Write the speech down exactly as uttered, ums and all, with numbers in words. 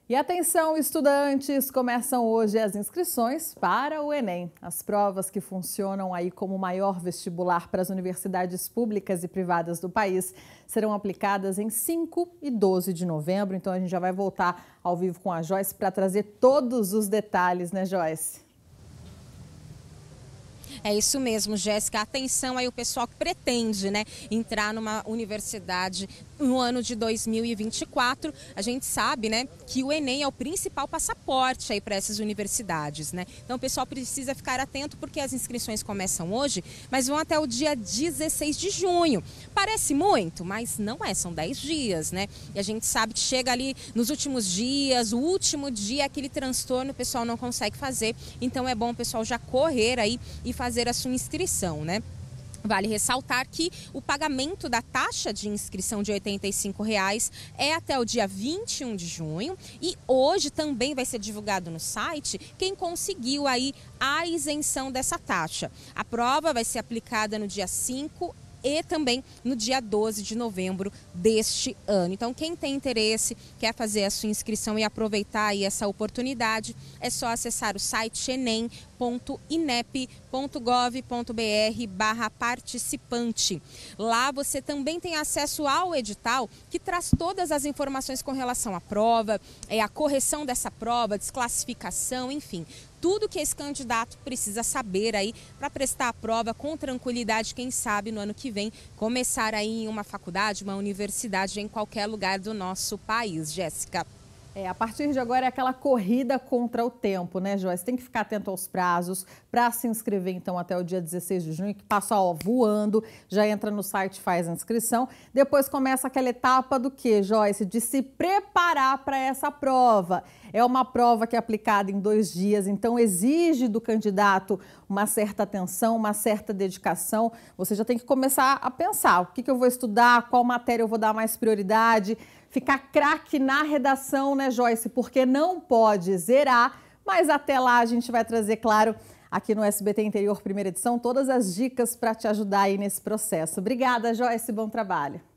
E atenção, estudantes, começam hoje as inscrições para o Enem. As provas que funcionam aí como o maior vestibular para as universidades públicas e privadas do país serão aplicadas em cinco e doze de novembro. Então a gente já vai voltar ao vivo com a Joyce para trazer todos os detalhes, né, Joyce? É isso mesmo, Jéssica. Atenção aí o pessoal que pretende, né, entrar numa universidade no ano de dois mil e vinte e quatro. A gente sabe, né, que o Enem é o principal passaporte aí para essas universidades, né? Então o pessoal precisa ficar atento porque as inscrições começam hoje, mas vão até o dia dezesseis de junho. Parece muito, mas não é, são dez dias, né? E a gente sabe que chega ali nos últimos dias, o último dia, aquele transtorno o pessoal não consegue fazer. Então é bom o pessoal já correr aí e fazer a sua inscrição, né? Vale ressaltar que o pagamento da taxa de inscrição de oitenta e cinco reais é até o dia vinte e um de junho e hoje também vai ser divulgado no site quem conseguiu aí a isenção dessa taxa. A prova vai ser aplicada no dia cinco e também no dia doze de novembro deste ano. Então, quem tem interesse, quer fazer a sua inscrição e aproveitar aí essa oportunidade, é só acessar o site enem ponto inep ponto gov ponto br barra participante. Lá você também tem acesso ao edital que traz todas as informações com relação à prova, é, a correção dessa prova, desclassificação, enfim, tudo que esse candidato precisa saber aí para prestar a prova com tranquilidade, quem sabe no ano que vem começar aí em uma faculdade, uma universidade em qualquer lugar do nosso país, Jéssica. É, a partir de agora é aquela corrida contra o tempo, né, Joyce? Tem que ficar atento aos prazos para se inscrever, então, até o dia dezesseis de junho, que passa, ó, voando, já entra no site, faz a inscrição. Depois começa aquela etapa do quê, Joyce? De se preparar para essa prova. É uma prova que é aplicada em dois dias, então exige do candidato uma certa atenção, uma certa dedicação. Você já tem que começar a pensar o que, que eu vou estudar, qual matéria eu vou dar mais prioridade, ficar craque na redação, né, Joyce? Porque não pode zerar, mas até lá a gente vai trazer, claro, aqui no S B T Interior Primeira Edição, todas as dicas para te ajudar aí nesse processo. Obrigada, Joyce, bom trabalho.